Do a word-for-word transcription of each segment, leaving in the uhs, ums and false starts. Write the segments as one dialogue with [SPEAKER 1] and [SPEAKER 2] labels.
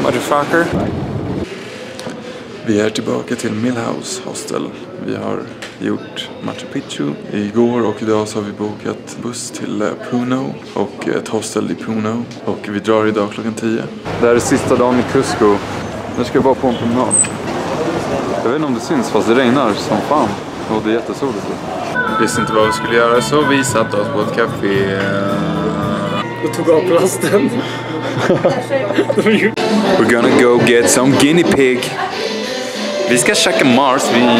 [SPEAKER 1] motherfucker. Vi är tillbaka till Millhouse Hostel. Vi har gjort Machu Picchu igår och idag så har vi bokat buss till Puno och ett hostel i Puno. Och vi drar idag klockan tio. Det här är sista dagen i Cusco. Nu ska jag bara på en promenad. Jag vet inte om det syns fast det regnar som fan. Och det är jättesoligt. Jag visste inte vad vi skulle göra så vi satt oss på ett café.
[SPEAKER 2] Och tog av plasten.
[SPEAKER 1] We're gonna go get some guinea pig. Vi ska käka marsvin.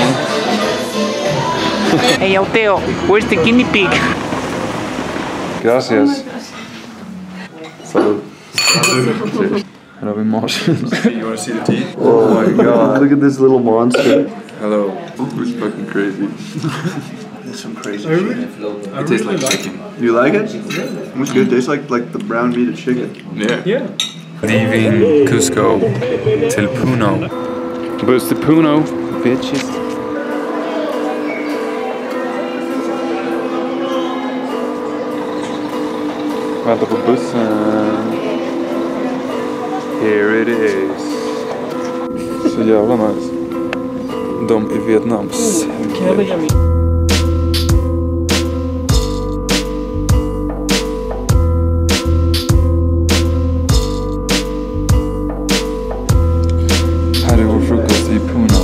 [SPEAKER 3] Hey, Teo, where's the guinea pig?
[SPEAKER 1] Gracias. Salud. Här har vi marsvin. You wanna see the teeth? Oh my god.
[SPEAKER 2] Look at this little monster.
[SPEAKER 1] Hello. It's fucking crazy.
[SPEAKER 2] It's some crazy
[SPEAKER 4] I
[SPEAKER 2] shit.
[SPEAKER 4] really,
[SPEAKER 1] It tastes like chicken.
[SPEAKER 2] You like it? It's good. It tastes like like the brown meat of chicken.
[SPEAKER 1] Yeah.
[SPEAKER 4] yeah.
[SPEAKER 1] Leaving Cusco till Puno. Buss till Puno, bitches. Vänta på bussen. Here it is. Så jävla nice. De i Vietnams.
[SPEAKER 4] Kan jag lägga min?
[SPEAKER 1] Här är vår frukost i Puno.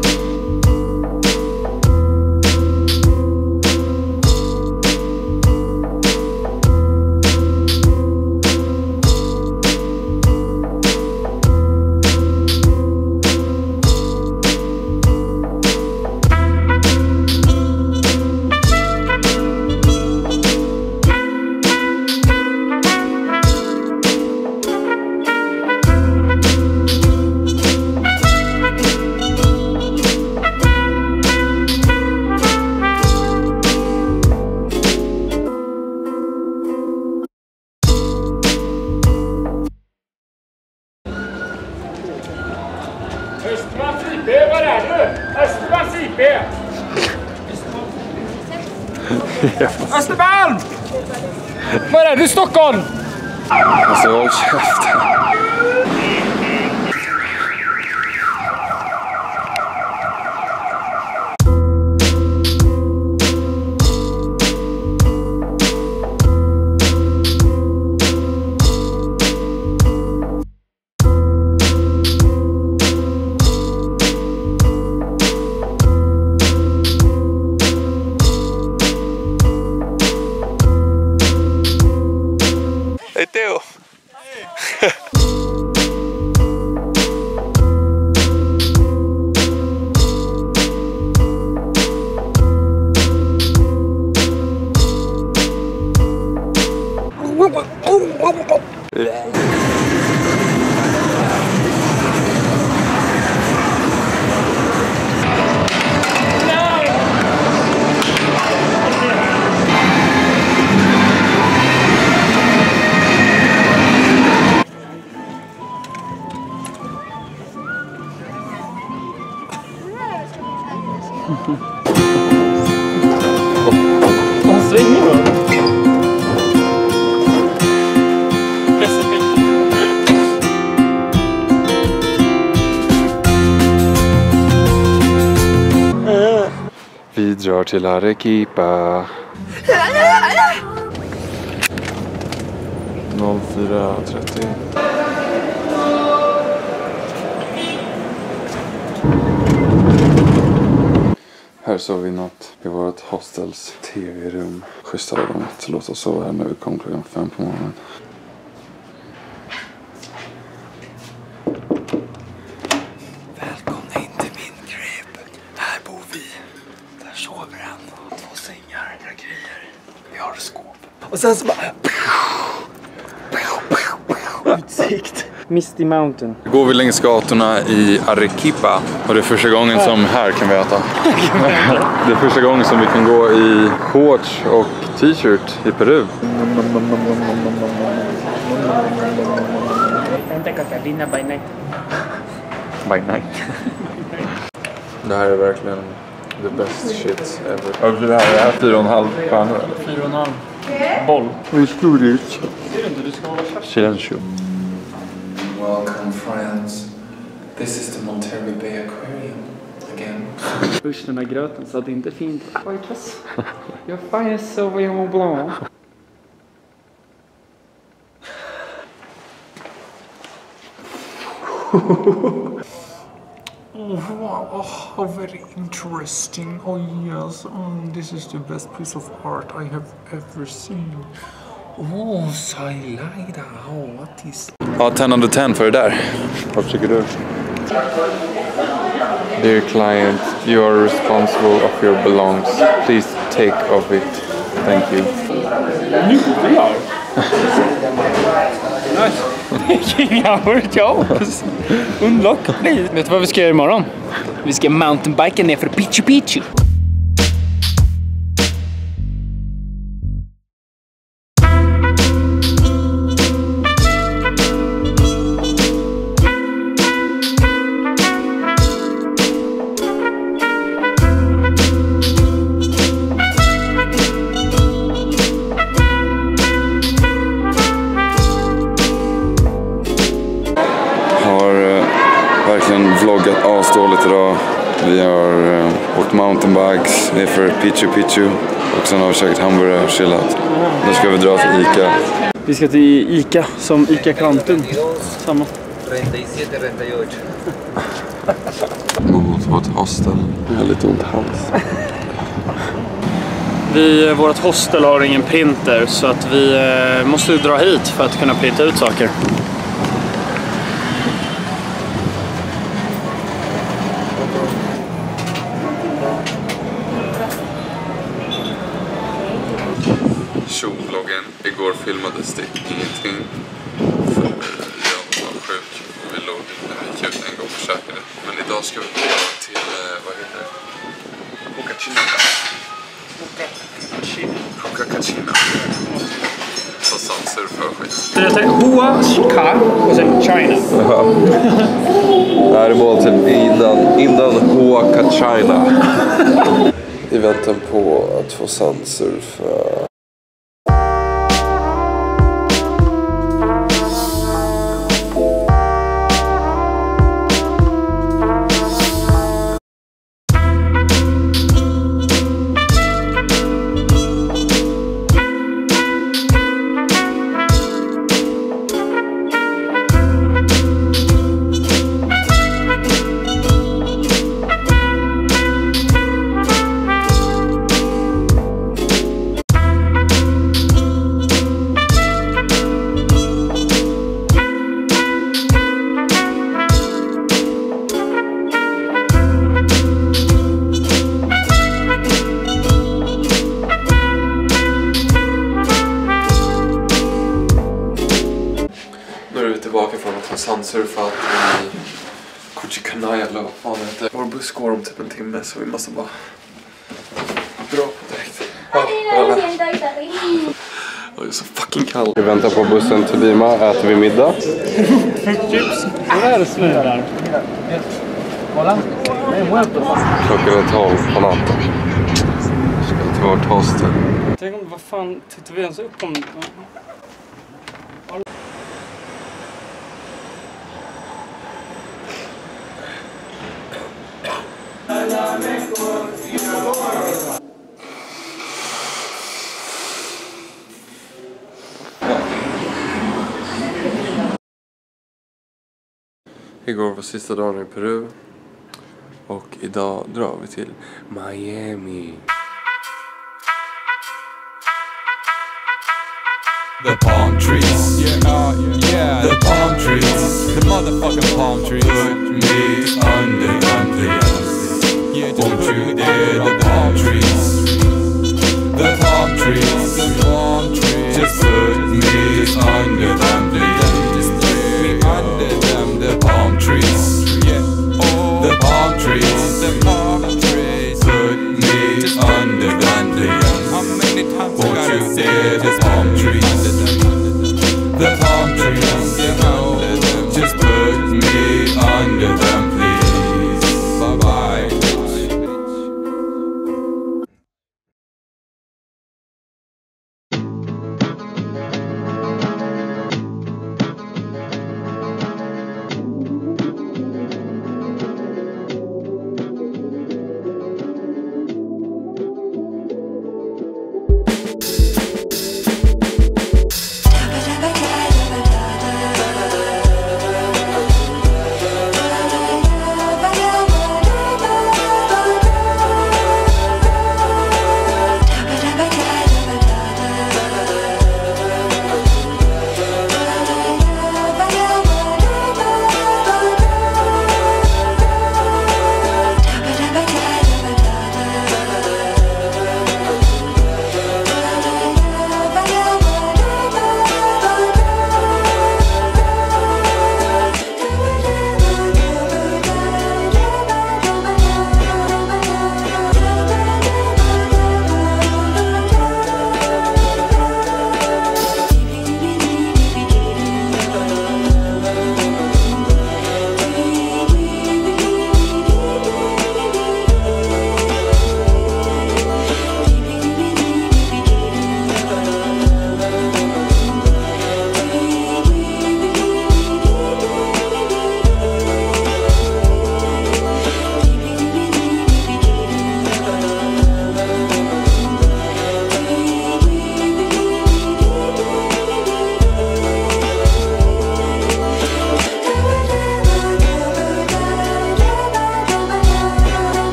[SPEAKER 4] Östermalms I P, vad är det? Östermalms I P! Östermalm! Vad är det? Stockholm!
[SPEAKER 1] Alltså håll käften. Hej Theo!
[SPEAKER 4] Han svänger då.
[SPEAKER 1] Vi drar till Arequipa. noll fyra trettio. Här såg vi något i vårt hostels tv-rum. Schysst av dem att låta oss sova här när vi kom klockan fem på morgonen. Välkomna in till min crib. Här bor vi. Där sover han. Två sängar, några grejer. Vi har skåp.
[SPEAKER 2] Och sen så bara... Utsikt.
[SPEAKER 4] Misty Mountain.
[SPEAKER 1] Nu går vi längs gatorna i Arequipa. Och det är första gången som här kan vi äta. Det är första gången som vi kan gå i shorts och t-shirt i Peru.
[SPEAKER 3] Santa Catalina by night.
[SPEAKER 1] By night. Det här är verkligen the best shit ever. Och det här är fyra och en halv stjärnor eller?
[SPEAKER 4] Fyra och en halv boll.
[SPEAKER 1] Hur stor är det?
[SPEAKER 4] Ser du inte? Du ska hålla käft.
[SPEAKER 1] Silencio. Wow. welcome friends. This is the Monterey Bay Aquarium again.
[SPEAKER 4] Usch, den här gröten satt inte fint. Pojkas, jag fan är så Sauvignon Blanc.
[SPEAKER 5] Oh wow, oh, how very interesting. Oh yes, oh, this is the best piece of art I have ever seen. Oh, Saylaida, oh, what is...
[SPEAKER 1] Ja, ten under ten för det där. Vad tycker du? Dear client, you are responsible of your belongs. Please take of it. Thank you.
[SPEAKER 4] Making our jobs. Unlock, please. Vet du vad vi ska göra imorgon? Vi ska mountainbika ner för Pichu Pichu.
[SPEAKER 1] Verkligen vloggat asdåligt idag. Vi har uh, åkt mountainbikes ner för Pichu Pichu och sen har vi käkat hamburgare och chillat. Nu ska vi dra till Ica.
[SPEAKER 4] Vi ska till Ica, som Ica Kvantum. Samma.
[SPEAKER 1] Mot vårt hostel. Jag har lite ont i hals.
[SPEAKER 4] Vi, vårt hostel har ingen printer så att vi uh, måste dra hit för att kunna printa ut saker.
[SPEAKER 1] Tjovloggen. Igår filmades det ingenting. För jag var sjuk. Vi låg när vi gick ut en gång och käkade. Men idag ska vi gå till, vad heter det? Kokachina. Kokachina. Så sanser för skit.
[SPEAKER 4] Det heter Hoa, Ka och sen China.
[SPEAKER 1] Det här är mål till innan, innan Hoa China. I väntan på att få sandsurfa. Tillbaka från att ha sandsurfat i Kuchikanai eller vad fan det heter. Vår buss går om typ en timme så vi måste bara dra på direkt. Ja, jag är så fucking kall. Vi väntar på bussen till Lima, äter vi middag.
[SPEAKER 4] Chips. Det är snöar.
[SPEAKER 1] Klockan är tolv på natten. Ska till vårt hostel.
[SPEAKER 4] Tänk om, vad fan tittar vi ens upp om...
[SPEAKER 1] Igår var sista dagen i Peru och idag drar vi till Miami.
[SPEAKER 6] The palm trees, yeah, uh, yeah, the palm trees, the motherfucking palm trees. Put me under them, please. Yeah, just won't you dare the palm trees, the palm trees, the palm trees. Just put me under them, please. Just put me under them, the palm trees, yeah, oh, the palm trees, the palm trees. Put me just under them, please. How many times won't you dare the palm trees? The palm trees, just put me under them, please. Bye bye.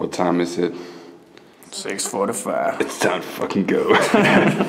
[SPEAKER 7] What time is it?
[SPEAKER 4] six forty-five.
[SPEAKER 7] It's time to fucking go.